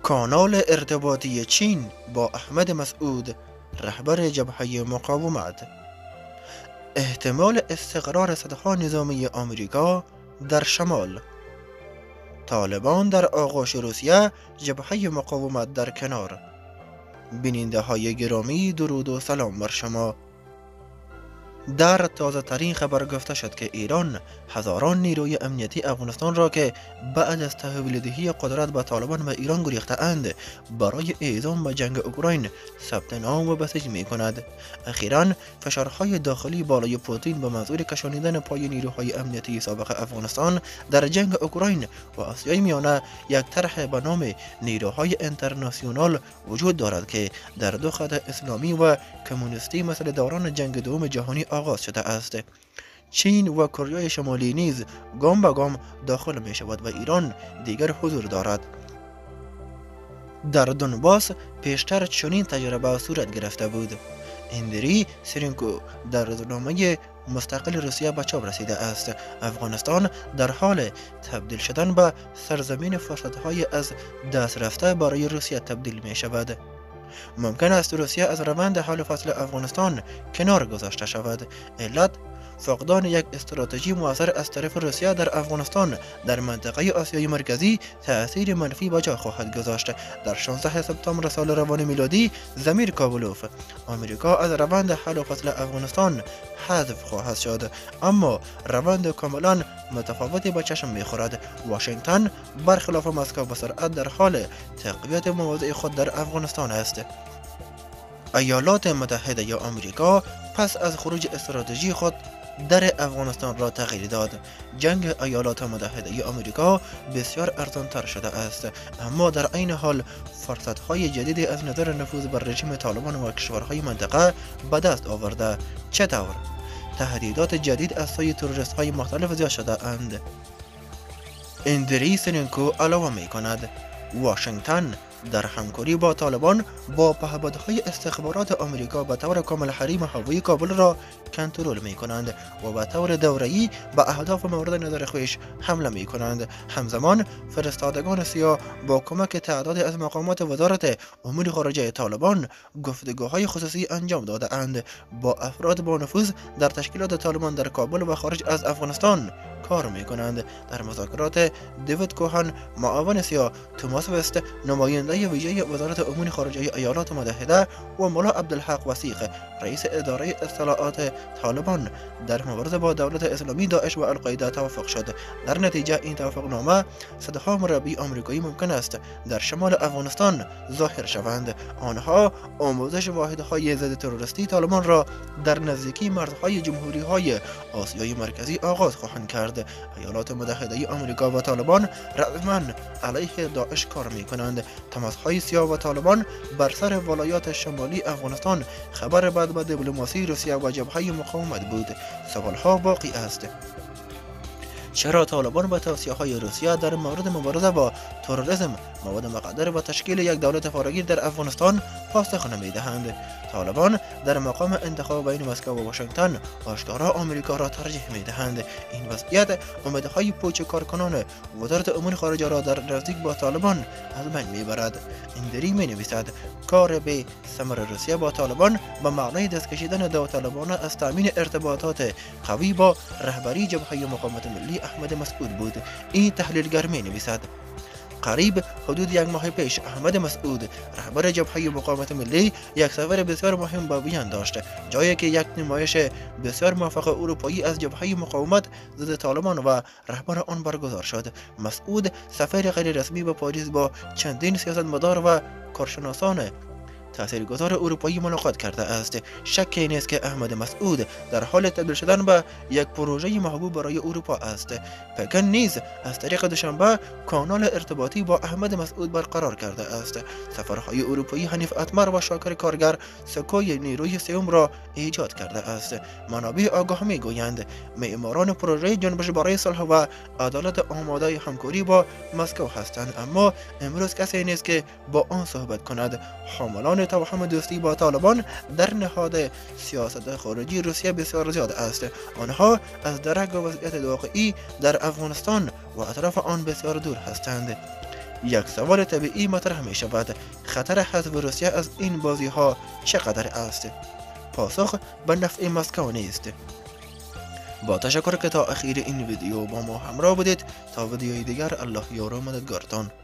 کانال ارتباطی چین با احمد مسعود رهبر جبهه مقاومت. احتمال استقرار صدها نظامی آمریکا در شمال. طالبان در آغوش روسیه، جبهه مقاومت در کنار. بیننده های گرامی، درود و سلام بر شما. در تازه ترین خبر گفته شد که ایران هزاران نیروی امنیتی افغانستان را که بعد از تحویل قدرت به طالبان و ایران گریخته اند برای اعزام به جنگ اوکراین ثبت نام و بسیج می کند. اخیرا فشارهای داخلی بالای پوتین به منظور کشانیدن پای نیروهای امنیتی سابق افغانستان در جنگ اوکراین و آسیای میانه یک طرح به نام نیروهای اینترناسیونال وجود دارد که در دو خط اسلامی و کمونیستی مثل دوران جنگ دوم جهانی آغاز شده است. چین و کره شمالی نیز گام به گام داخل می شود و ایران دیگر حضور دارد. در دونباس پیشتر چنین تجربه صورت گرفته بود. اندری سرینکو در روزنامه مستقل روسیه به چاپ رسیده است. افغانستان در حال تبدیل شدن به سرزمین فرصت‌های از دست رفته برای روسیه تبدیل می شود. ممکن است روسیه از روند حل و فصل افغانستان کنار گذاشته شود. علت فقدان یک استراتژی مؤثر از طرف روسیه در افغانستان در منطقه آسیای مرکزی تأثیر منفی به جا خواهد گذاشت. در 16 سپتامبر سال روان میلادی زمیر کابلوف: آمریکا از روند حل و فصل افغانستان حذف خواهد شد، اما روند کاملا متفاوتی به چشم میخورد. واشنگتن برخلاف مسکو به سرعت در حال تقویت مواضع خود در افغانستان است. ایالات متحده یا آمریکا پس از خروج استراتژی خود در افغانستان را تغییر داد. جنگ ایالات متحده ی آمریکا بسیار ارزانتر شده است، اما در عین حال فرصت‌های جدیدی از نظر نفوذ بر رژیم طالبان و کشورهای منطقه به دست آورده. چطور؟ تهدیدات جدید از سوی تروریست‌های مختلف زیاد شده اند. اندری سرینکو علاوه می کند: واشنگتن در همکاری با طالبان با پهپادهای استخبارات آمریکا به طور کامل حریم هوایی کابل را کنترل می کنند و به طور دوره‌ای به اهداف مورد نظر خویش حمله می کنند. همزمان فرستادگان سیاه با کمک تعدادی از مقامات وزارت امور خارجه طالبان گفتگوهای خصوصی انجام داده اند. با افراد با نفوذ در تشکیلات طالبان در کابل و خارج از افغانستان کار می کنند. در مذاکرات دیوید کوهن، معاون سیاه، توماس وست، نماینده ویژه وزارت امور خارجه ایالات متحده، و ملا عبدالحق وثیق، رئیس اداره اطلاعات طالبان، در مبارزه با دولت اسلامی، داعش و القاعده توافق شد. در نتیجه این توافقنامه صدها مربی آمریکایی ممکن است در شمال افغانستان ظاهر شوند. آنها آموزش واحدهای ضد تروریستی طالبان را در نزدیکی مرزهای جمهوری‌های آسیای مرکزی آغاز خواهند کرد. ایالات متحده آمریکا و طالبان رسما علیه داعش کار می‌کنند. تماس‌های سیاه و طالبان بر سر ولایات شمالی افغانستان خبر بد به دیپلماسی روسیه و جبهه مقاومت بود. سوال‌ها باقی است: چرا طالبان به توصیه‌های روسیه در مورد مبارزه با تروریسم مواد مقدر و تشکیل یک دولت فراگیر در افغانستان پاسخ نمی‌دهند؟ طالبان در مقام انتخاب بین مسکو و واشنگتن آشکارا آمریکا را ترجیح می‌دهند. این وضعیت امیدهای پوچ کارکنان وزارت امور خارجه را در نزدیک با طالبان از بین می‌برد. اندری می‌نویسد: کار به ثمر روسیه با طالبان به معنای دست کشیدن داوطلبانه از تامین ارتباطات قوی با رهبری جبهه مقاومت ملی احمد مسعود بود. این تحلیلگر می‌نویسد: قریب حدود یک ماه پیش احمد مسعود، رهبر جبهه مقاومت ملی، یک سفر بسیار مهم به وین داشت، جایی که یک نمایش بسیار موفق اروپایی از جبهه مقاومت ضد طالبان و رهبر آن برگزار شد. مسعود سفر غیر رسمی به پاریس با چندین سیاستمدار و کارشناسان تاثیرگذار اروپایی ملاقات کرده است. شکی نیست که احمد مسعود در حال تبدیل شدن به یک پروژه محبوب برای اروپا است. پکن نیز از طریق دوشنبه کانال ارتباطی با احمد مسعود برقرار کرده است. سفرهای اروپایی حنیف اتمر و شاکر کارگر سکوی نیروی سوم را ایجاد کرده است. منابع آگاه میگویند معماران پروژه جنبش برای صلح و عدالت آماده همکاری با مسکو هستند، اما امروز کسی نیست که با آن صحبت کند. حاملان توهم دوستی با طالبان در نهاد سیاست خارجی روسیه بسیار زیاد است. آنها از درک و وضعیت واقعی در افغانستان و اطراف آن بسیار دور هستند. یک سوال طبیعی مطرح می شود: خطر حذف روسیه از این بازی ها چقدر است؟ پاسخ: به نفع مسکو نیست. با تشکر که تا اخیر این ویدیو با ما همراه بودید. تا ویدیوی دیگر، الله یار و مددگارتان.